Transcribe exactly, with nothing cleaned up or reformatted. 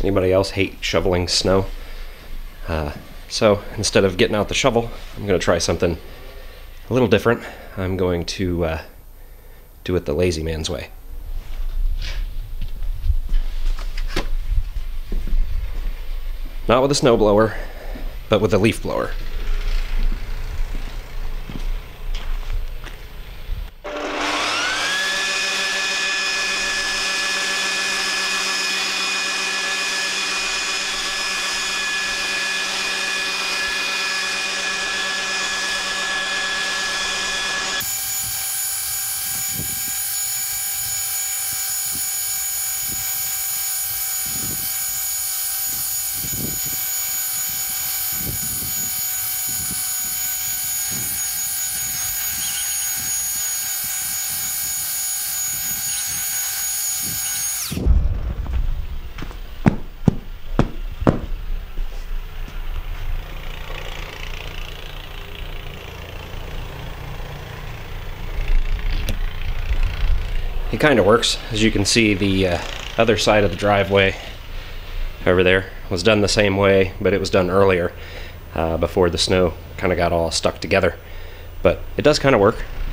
Anybody else hate shoveling snow? Uh, so instead of getting out the shovel, I'm going to try something a little different. I'm going to uh, do it the lazy man's way. Not with a snow blower, but with a leaf blower. It kind of works. As you can see, the uh, other side of the driveway over there was done the same way, but it was done earlier, uh, before the snow kind of got all stuck together. But it does kind of work.